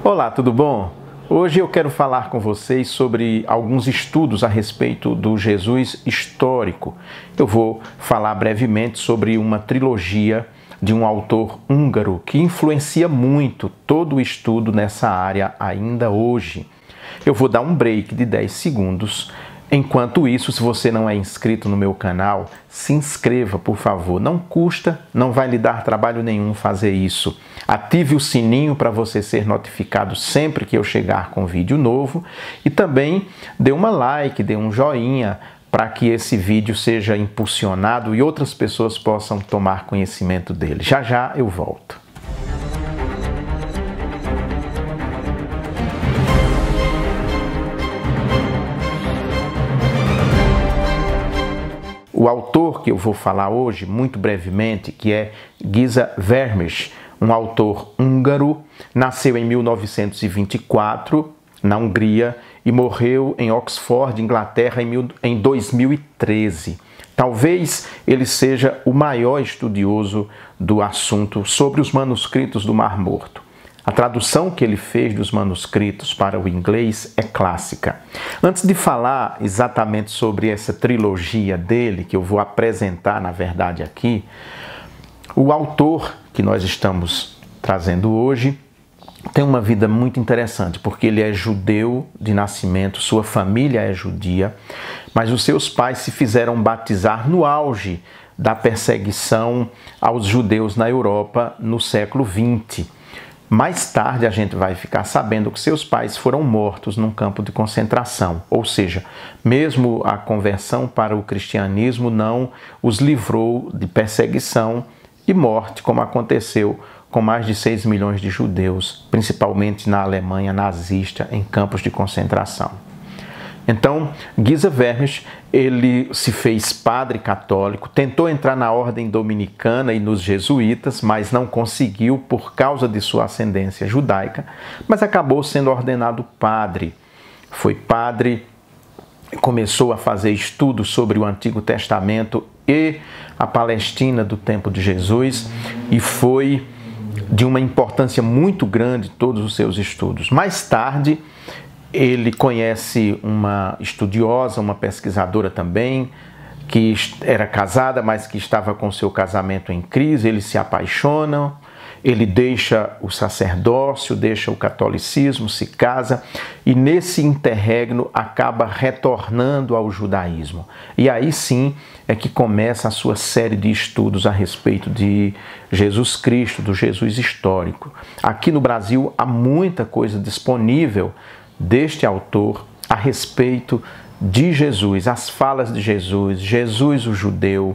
Olá, tudo bom? Hoje eu quero falar com vocês sobre alguns estudos a respeito do Jesus histórico. Eu vou falar brevemente sobre uma trilogia de um autor húngaro que influencia muito todo o estudo nessa área ainda hoje. Eu vou dar um break de 10 segundos. Enquanto isso, se você não é inscrito no meu canal, se inscreva, por favor. Não custa, não vai lhe dar trabalho nenhum fazer isso. Ative o sininho para você ser notificado sempre que eu chegar com vídeo novo. E também dê uma like, dê um joinha para que esse vídeo seja impulsionado e outras pessoas possam tomar conhecimento dele. Já já eu volto. O autor que eu vou falar hoje, muito brevemente, que é Géza Vermes, um autor húngaro, nasceu em 1924 na Hungria e morreu em Oxford, Inglaterra, em 2013. Talvez ele seja o maior estudioso do assunto sobre os manuscritos do Mar Morto. A tradução que ele fez dos manuscritos para o inglês é clássica. Antes de falar exatamente sobre essa trilogia dele, que eu vou apresentar, na verdade, aqui, o autor que nós estamos trazendo hoje tem uma vida muito interessante, porque ele é judeu de nascimento, sua família é judia, mas os seus pais se fizeram batizar no auge da perseguição aos judeus na Europa no século XX. Mais tarde a gente vai ficar sabendo que seus pais foram mortos num campo de concentração, ou seja, mesmo a conversão para o cristianismo não os livrou de perseguição e morte, como aconteceu com mais de 6 milhões de judeus, principalmente na Alemanha nazista, em campos de concentração. Então, Géza Vermes, ele se fez padre católico, tentou entrar na ordem dominicana e nos jesuítas, mas não conseguiu por causa de sua ascendência judaica, mas acabou sendo ordenado padre. Foi padre, começou a fazer estudos sobre o Antigo Testamento e a Palestina do tempo de Jesus e foi de uma importância muito grande todos os seus estudos. Mais tarde, ele conhece uma estudiosa, uma pesquisadora também, que era casada, mas que estava com seu casamento em crise. Eles se apaixonam, ele deixa o sacerdócio, deixa o catolicismo, se casa e nesse interregno acaba retornando ao judaísmo. E aí sim é que começa a sua série de estudos a respeito de Jesus Cristo, do Jesus histórico. Aqui no Brasil há muita coisa disponível deste autor a respeito de Jesus, as falas de Jesus, Jesus o judeu.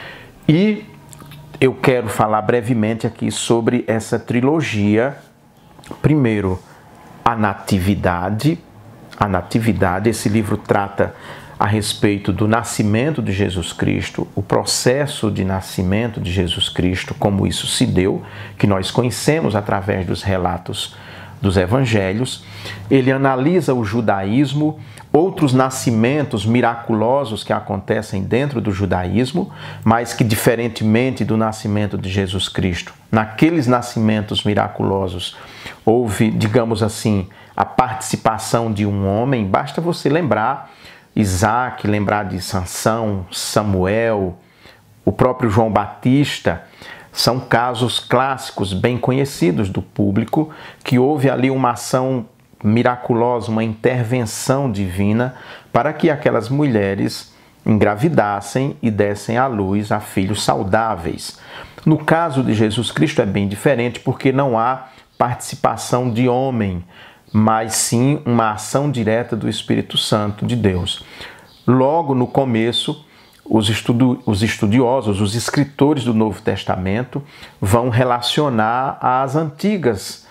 E eu quero falar brevemente aqui sobre essa trilogia. Primeiro, a Natividade. A Natividade, esse livro trata a respeito do nascimento de Jesus Cristo, o processo de nascimento de Jesus Cristo, como isso se deu, que nós conhecemos através dos relatos dos evangelhos. Ele analisa o judaísmo, outros nascimentos miraculosos que acontecem dentro do judaísmo, mas que, diferentemente do nascimento de Jesus Cristo, naqueles nascimentos miraculosos houve, digamos assim, a participação de um homem. Basta você lembrar Isaac, lembrar de Sansão, Samuel, o próprio João Batista. São casos clássicos, bem conhecidos do público, que houve ali uma ação miraculosa, uma intervenção divina para que aquelas mulheres engravidassem e dessem à luz a filhos saudáveis. No caso de Jesus Cristo é bem diferente, porque não há participação de homem, mas sim uma ação direta do Espírito Santo de Deus. Logo no começo, os estudiosos, os escritores do Novo Testamento vão relacionar às antigas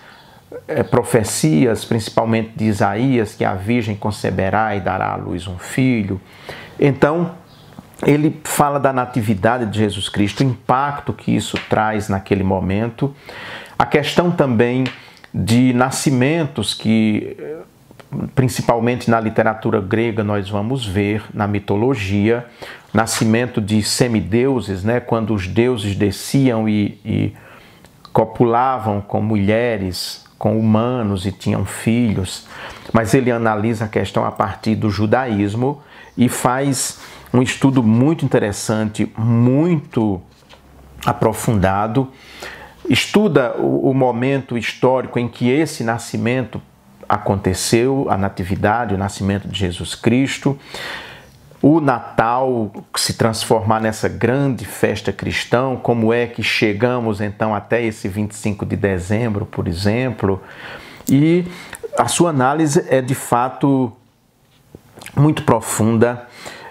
profecias, principalmente de Isaías, que a Virgem conceberá e dará à luz um filho. Então, ele fala da natividade de Jesus Cristo, o impacto que isso traz naquele momento, a questão também de nascimentos que, principalmente na literatura grega, nós vamos ver na mitologia, nascimento de semideuses, né? Quando os deuses desciam e copulavam com mulheres com humanos e tinham filhos, mas ele analisa a questão a partir do judaísmo e faz um estudo muito interessante, muito aprofundado. Estuda o momento histórico em que esse nascimento aconteceu, a natividade, o nascimento de Jesus Cristo, o Natal se transformar nessa grande festa cristã, como é que chegamos então até esse 25 de dezembro, por exemplo. E a sua análise é de fato muito profunda.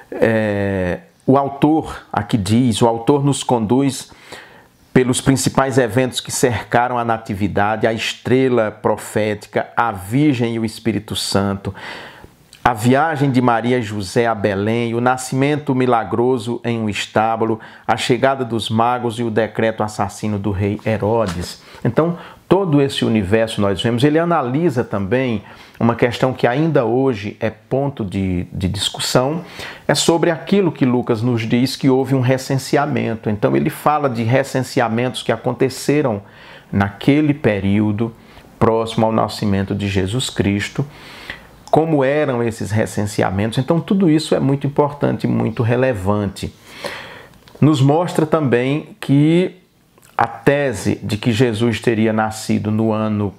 O autor aqui diz, o autor nos conduz pelos principais eventos que cercaram a natividade, a estrela profética, a Virgem e o Espírito Santo, a viagem de Maria e José a Belém, o nascimento milagroso em um estábulo, a chegada dos magos e o decreto assassino do rei Herodes. Então, todo esse universo nós vemos, ele analisa também uma questão que ainda hoje é ponto de discussão, é sobre aquilo que Lucas nos diz que houve um recenseamento. Então, ele fala de recenseamentos que aconteceram naquele período próximo ao nascimento de Jesus Cristo, como eram esses recenseamentos. Então, tudo isso é muito importante, muito relevante. Nos mostra também que a tese de que Jesus teria nascido no ano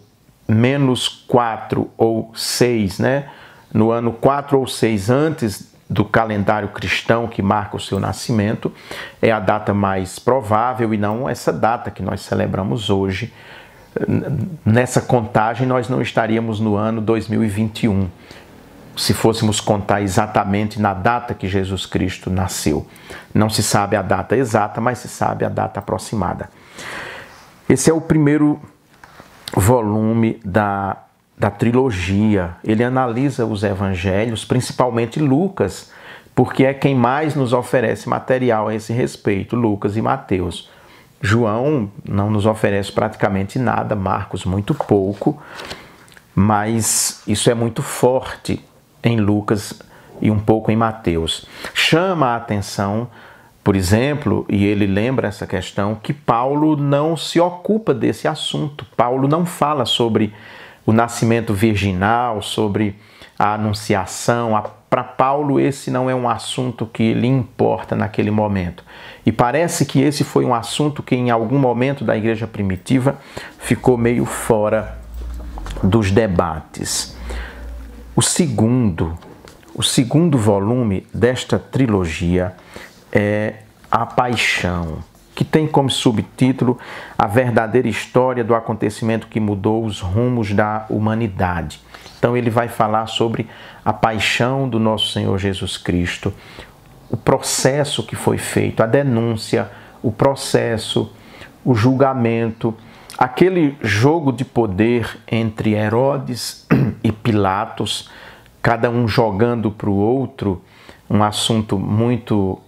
-4 ou 6, no ano 4 ou 6 antes do calendário cristão que marca o seu nascimento, é a data mais provável e não essa data que nós celebramos hoje. Nessa contagem, nós não estaríamos no ano 2021, se fôssemos contar exatamente na data que Jesus Cristo nasceu. Não se sabe a data exata, mas se sabe a data aproximada. Esse é o primeiro volume da trilogia. Ele analisa os evangelhos, principalmente Lucas, porque é quem mais nos oferece material a esse respeito, Lucas e Mateus. João não nos oferece praticamente nada, Marcos muito pouco, mas isso é muito forte em Lucas e um pouco em Mateus. Chama a atenção, por exemplo, e ele lembra essa questão, que Paulo não se ocupa desse assunto. Paulo não fala sobre o nascimento virginal, sobre a anunciação. Para Paulo, esse não é um assunto que lhe importa naquele momento. E parece que esse foi um assunto que em algum momento da igreja primitiva ficou meio fora dos debates. O segundo volume desta trilogia é A Paixão, que tem como subtítulo A Verdadeira História do Acontecimento que Mudou os Rumos da Humanidade. Então ele vai falar sobre a paixão do nosso Senhor Jesus Cristo, o processo que foi feito, a denúncia, o processo, o julgamento, aquele jogo de poder entre Herodes e Pilatos, cada um jogando para o outro, um assunto muito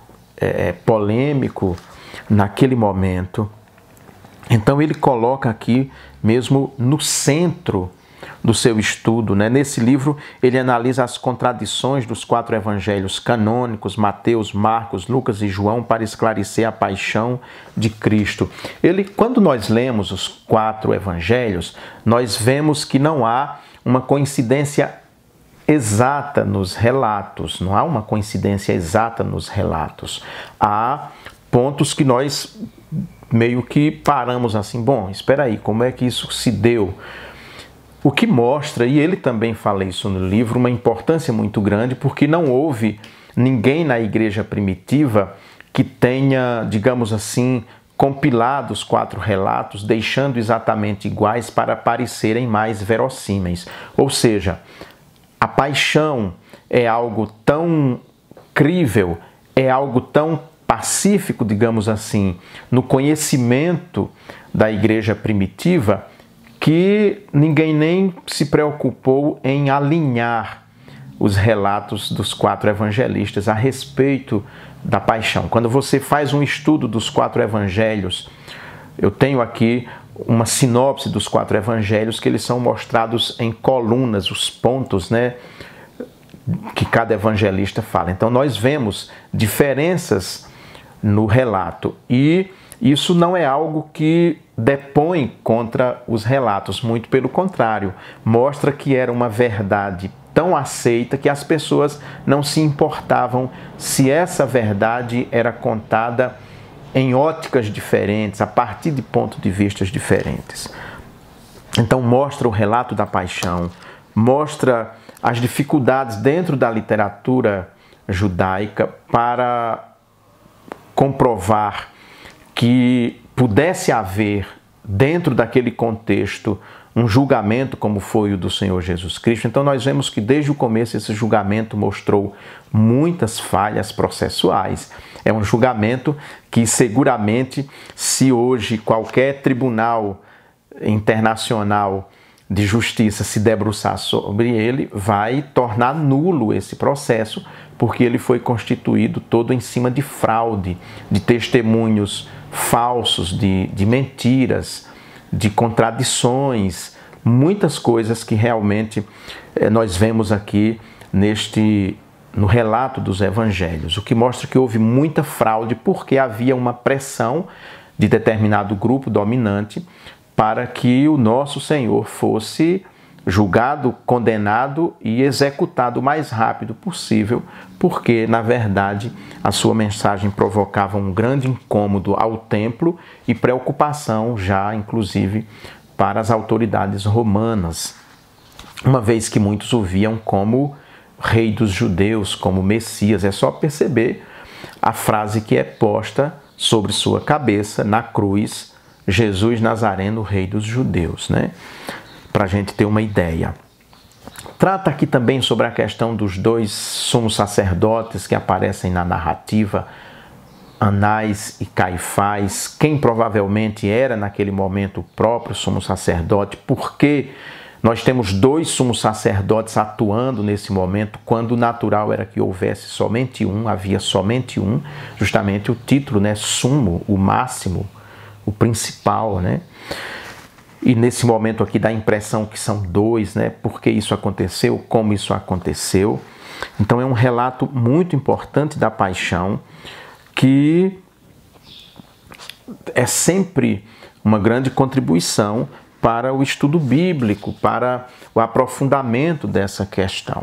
polêmico naquele momento. Então ele coloca aqui mesmo no centro do seu estudo, Nesse livro ele analisa as contradições dos 4 evangelhos canônicos, Mateus, Marcos, Lucas e João, para esclarecer a paixão de Cristo. Quando nós lemos os 4 evangelhos, nós vemos que não há uma coincidência exata nos relatos, não há uma coincidência exata nos relatos. Há pontos que nós meio que paramos assim, bom, espera aí, como é que isso se deu? O que mostra, e ele também fala isso no livro, uma importância muito grande, porque não houve ninguém na igreja primitiva que tenha, digamos assim, compilado os 4 relatos, deixando exatamente iguais para parecerem mais verossímeis. Ou seja, a paixão é algo tão crível, é algo tão pacífico, digamos assim, no conhecimento da igreja primitiva, que ninguém nem se preocupou em alinhar os relatos dos 4 evangelistas a respeito da paixão. Quando você faz um estudo dos 4 evangelhos, eu tenho aqui uma sinopse dos 4 evangelhos, que eles são mostrados em colunas, os pontos, que cada evangelista fala. Então nós vemos diferenças no relato e Isso não é algo que depõe contra os relatos, muito pelo contrário, mostra que era uma verdade tão aceita que as pessoas não se importavam se essa verdade era contada em óticas diferentes, a partir de pontos de vista diferentes. Então mostra o relato da paixão, mostra as dificuldades dentro da literatura judaica para comprovar que pudesse haver, dentro daquele contexto, um julgamento como foi o do Senhor Jesus Cristo. Então nós vemos que desde o começo esse julgamento mostrou muitas falhas processuais. É um julgamento que seguramente, se hoje qualquer tribunal internacional de justiça se debruçar sobre ele, vai tornar nulo esse processo, porque ele foi constituído todo em cima de fraude, de testemunhos falsos, de mentiras, de contradições, muitas coisas que realmente nós vemos aqui no relato dos evangelhos, o que mostra que houve muita fraude porque havia uma pressão de determinado grupo dominante para que o nosso Senhor fosse julgado, condenado e executado o mais rápido possível, porque, na verdade, a sua mensagem provocava um grande incômodo ao templo e preocupação já, inclusive, para as autoridades romanas, uma vez que muitos o viam como rei dos judeus, como Messias. É só perceber a frase que é posta sobre sua cabeça, na cruz: Jesus Nazareno, rei dos judeus, né? Para a gente ter uma ideia. Trata aqui também sobre a questão dos dois sumos sacerdotes que aparecem na narrativa, Anás e Caifás, quem provavelmente era naquele momento o próprio sumo sacerdote, porque nós temos dois sumos sacerdotes atuando nesse momento, quando o natural era que houvesse somente um, havia somente um, justamente o título, né, sumo, o máximo, o principal, né? E nesse momento aqui dá a impressão que são dois, né? Por que isso aconteceu, como isso aconteceu. Então é um relato muito importante da paixão, que é sempre uma grande contribuição para o estudo bíblico, para o aprofundamento dessa questão.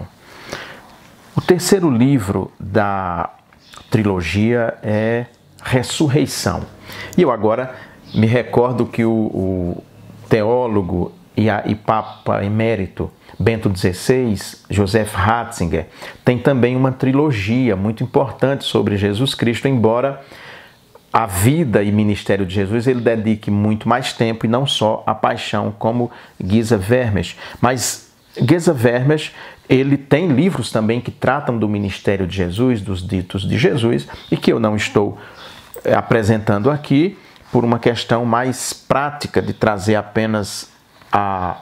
O terceiro livro da trilogia é Ressurreição. E eu agora me recordo que o teólogo e Papa Emérito Bento XVI, Joseph Ratzinger, tem também uma trilogia muito importante sobre Jesus Cristo, embora a vida e ministério de Jesus ele dedique muito mais tempo, e não só a paixão, como Geza Vermes. Mas Geza Vermes, ele tem livros também que tratam do ministério de Jesus, dos ditos de Jesus, e que eu não estou apresentando aqui, por uma questão mais prática de trazer apenas a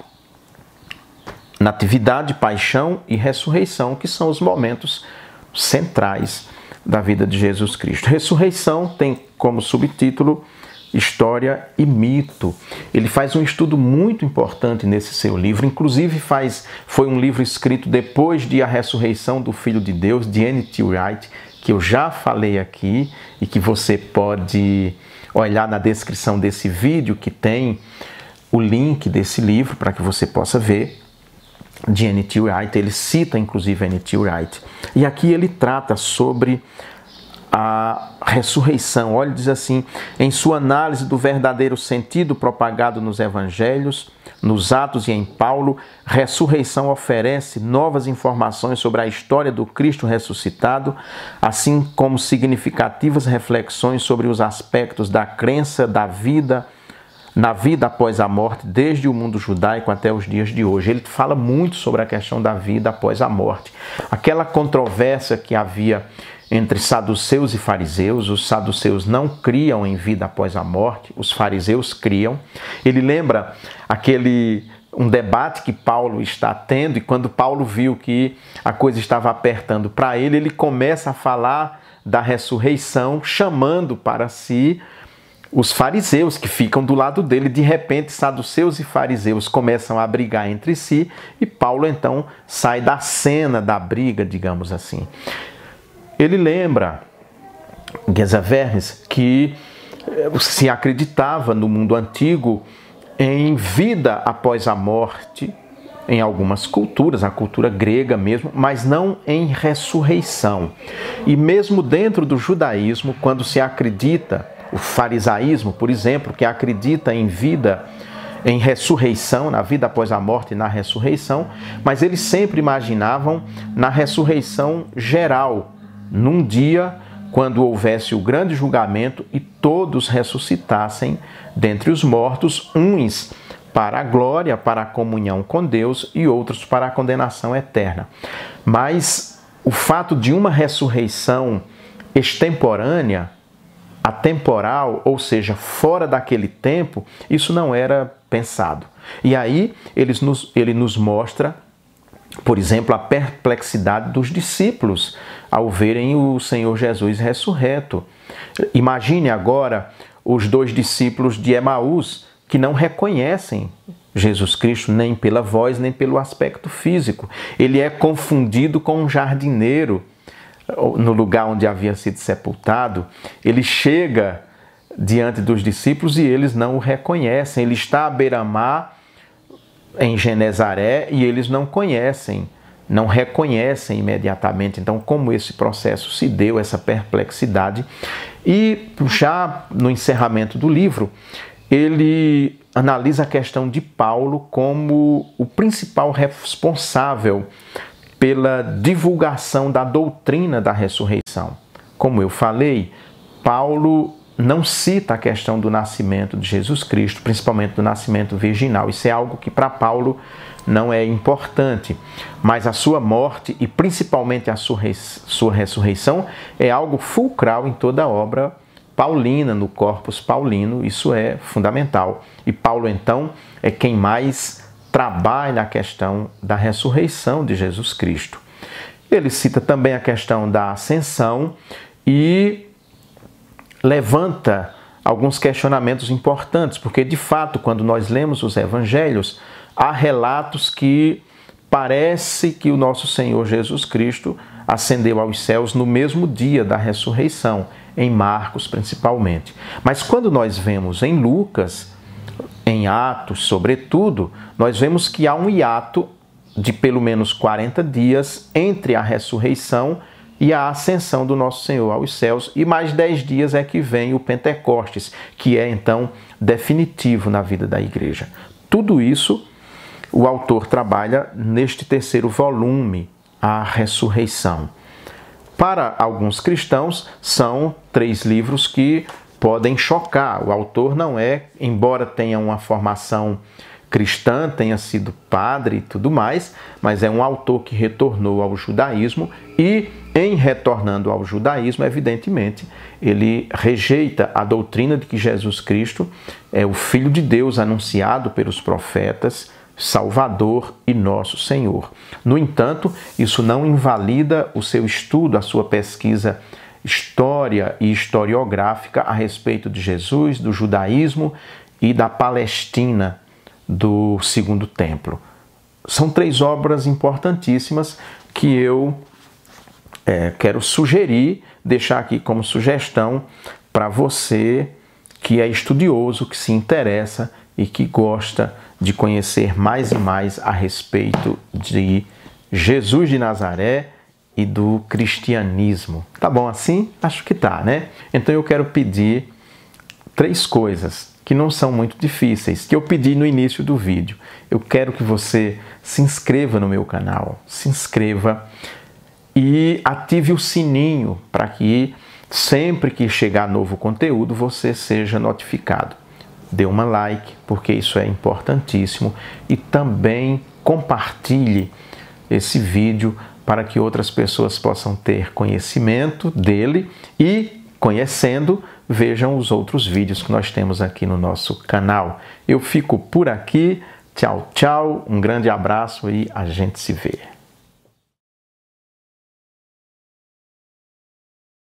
natividade, paixão e ressurreição, que são os momentos centrais da vida de Jesus Cristo. Ressurreição tem como subtítulo História e Mito. Ele faz um estudo muito importante nesse seu livro, inclusive foi um livro escrito depois de A Ressurreição do Filho de Deus, de N.T. Wright, que eu já falei aqui e que você pode olhar na descrição desse vídeo, que tem o link desse livro para que você possa ver, de N.T. Wright. Ele cita inclusive N.T. Wright. E aqui ele trata sobre a ressurreição. Olha, diz assim: em sua análise do verdadeiro sentido propagado nos evangelhos, nos Atos e em Paulo, Ressurreição oferece novas informações sobre a história do Cristo ressuscitado, assim como significativas reflexões sobre os aspectos da crença na vida após a morte, desde o mundo judaico até os dias de hoje. Ele fala muito sobre a questão da vida após a morte. Aquela controvérsia que havia entre saduceus e fariseus. Os saduceus não criam em vida após a morte, os fariseus criam. Ele lembra um debate que Paulo está tendo, e quando Paulo viu que a coisa estava apertando para ele, ele começa a falar da ressurreição, chamando para si os fariseus que ficam do lado dele. De repente, saduceus e fariseus começam a brigar entre si, e Paulo então sai da cena da briga, digamos assim. Ele lembra, Geza Vermes, que se acreditava no mundo antigo em vida após a morte, em algumas culturas, a cultura grega mesmo, mas não em ressurreição. E mesmo dentro do judaísmo, quando se acredita, o farisaísmo, por exemplo, que acredita em vida, em ressurreição, na vida após a morte e na ressurreição, mas eles sempre imaginavam na ressurreição geral, num dia quando houvesse o grande julgamento e todos ressuscitassem dentre os mortos, uns para a glória, para a comunhão com Deus e outros para a condenação eterna. Mas o fato de uma ressurreição extemporânea, atemporal, ou seja, fora daquele tempo, isso não era pensado. E aí ele nos mostra, por exemplo, a perplexidade dos discípulos ao verem o Senhor Jesus ressurreto. Imagine agora os 2 discípulos de Emaús que não reconhecem Jesus Cristo nem pela voz, nem pelo aspecto físico. Ele é confundido com um jardineiro no lugar onde havia sido sepultado. Ele chega diante dos discípulos e eles não o reconhecem. Ele está à beira-mar em Genezaré e eles não conhecem, não reconhecem imediatamente. Então, como esse processo se deu, essa perplexidade. E já no encerramento do livro, ele analisa a questão de Paulo como o principal responsável pela divulgação da doutrina da ressurreição. Como eu falei, Paulo não cita a questão do nascimento de Jesus Cristo, principalmente do nascimento virginal. Isso é algo que para Paulo não é importante, mas a sua morte e principalmente a sua ressurreição é algo fulcral em toda a obra paulina, no corpus paulino. Isso é fundamental. E Paulo, então, é quem mais trabalha a questão da ressurreição de Jesus Cristo. Ele cita também a questão da ascensão e levanta alguns questionamentos importantes, porque, de fato, quando nós lemos os evangelhos, há relatos que parece que o nosso Senhor Jesus Cristo ascendeu aos céus no mesmo dia da ressurreição, em Marcos principalmente. Mas quando nós vemos em Lucas, em Atos, sobretudo, nós vemos que há um hiato de pelo menos 40 dias entre a ressurreição e a ascensão do nosso Senhor aos céus, e mais 10 dias é que vem o Pentecostes, que é então definitivo na vida da igreja. Tudo isso o autor trabalha neste 3º volume, a ressurreição. Para alguns cristãos, são 3 livros que podem chocar. O autor não é, embora tenha uma formação cristã, tenha sido padre e tudo mais, mas é um autor que retornou ao judaísmo e, em retornando ao judaísmo, evidentemente, ele rejeita a doutrina de que Jesus Cristo é o Filho de Deus anunciado pelos profetas, Salvador e nosso Senhor. No entanto, isso não invalida o seu estudo, a sua pesquisa história e historiográfica a respeito de Jesus, do judaísmo e da Palestina do Segundo Templo. São 3 obras importantíssimas que eu quero sugerir, deixar aqui como sugestão para você que é estudioso, que se interessa e que gosta de conhecer mais e mais a respeito de Jesus de Nazaré e do cristianismo. Tá bom assim? Acho que tá, né? Então eu quero pedir 3 coisas que não são muito difíceis, que eu pedi no início do vídeo. Eu quero que você se inscreva no meu canal, se inscreva e ative o sininho para que sempre que chegar novo conteúdo você seja notificado. Dê uma like, porque isso é importantíssimo, e também compartilhe esse vídeo para que outras pessoas possam ter conhecimento dele e, conhecendo, vejam os outros vídeos que nós temos aqui no nosso canal. Eu fico por aqui. Tchau, tchau. Um grande abraço e a gente se vê.